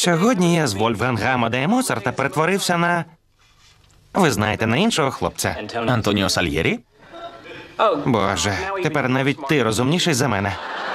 Сьогодні я з Вольфганга Амадея Моцарта перетворився на... Ви знаєте, на іншого хлопця. Антоніо Сальєрі? Боже, тепер навіть ти розумніший за мене.